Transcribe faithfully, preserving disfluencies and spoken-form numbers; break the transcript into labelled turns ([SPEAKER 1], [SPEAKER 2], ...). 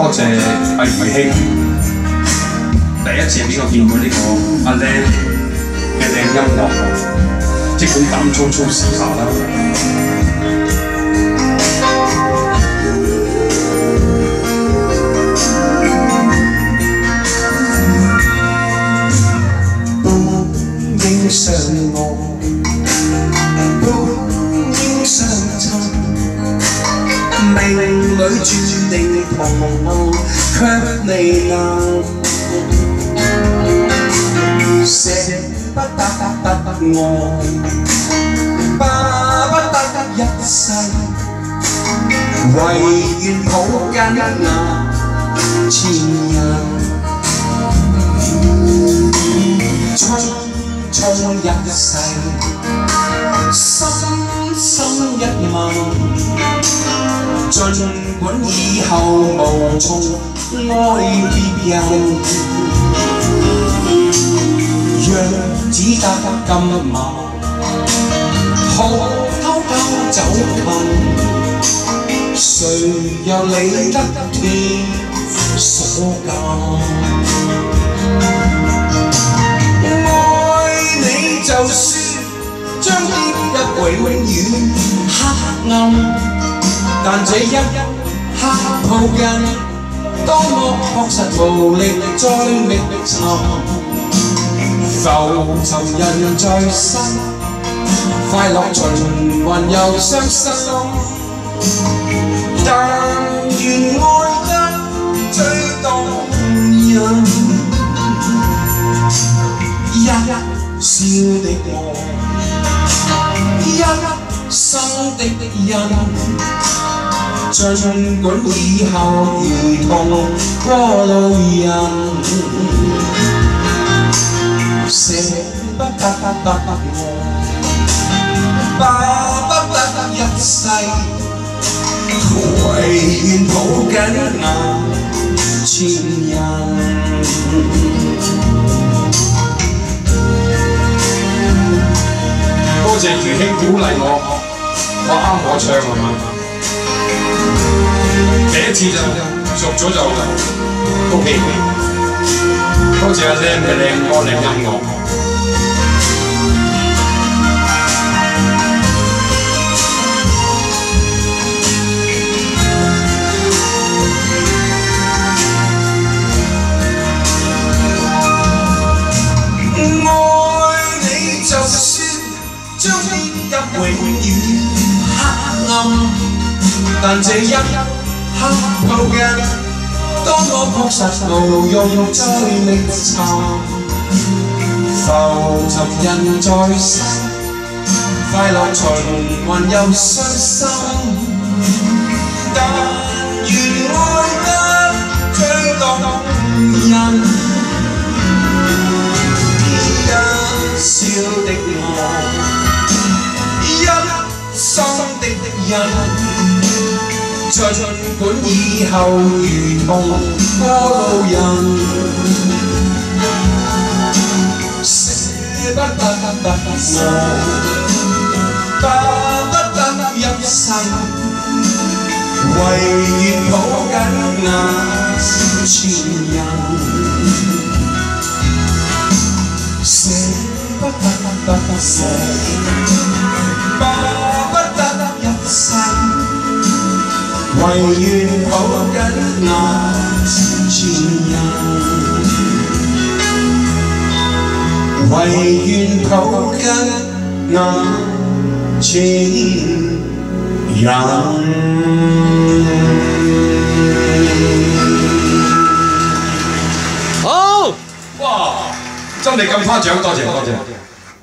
[SPEAKER 1] 多謝阿余兄，第一次俾我見到呢個阿靚嘅靚音樂，即管膽粗粗試下啦。
[SPEAKER 2] 應相愛，本應相襯，命裏注定同行，卻離難。捨不得愛，巴不得一世，唯願抱緊那前人。匆匆一世，深深一吻，儘管以後無從愛別人，若只得今晚，可偷偷走近，誰又理得天所禁？就算將跌入永遠黑暗，但這一刻抱緊，多麼確實無力再覓尋。浮沉人在身，快樂循環又傷心，但願愛得最動人。一笑的我，一生的人，儘管以後如同過路人，捨不得愛，巴不得一世，唯願抱緊那前人。
[SPEAKER 1] 多謝余兄鼓勵我，話啱我唱係嘛？第一次就熟咗就 OK。多謝阿靚嘅靚歌靚音樂。
[SPEAKER 2] 愛你就算將跌入永遠黑暗，但這一刻抱緊，多麼確實無用再覓尋。浮沉人在身，快樂循環又傷心，但願愛得最動人。笑的我，一生的人，儘管以後如同過路人，捨不得愛，巴不得一世，唯願抱緊那前人。不得不捨，巴不得一世，唯願抱緊那前人，唯願抱緊那前人。
[SPEAKER 1] 好，哇！真係咁誇獎，多謝多謝。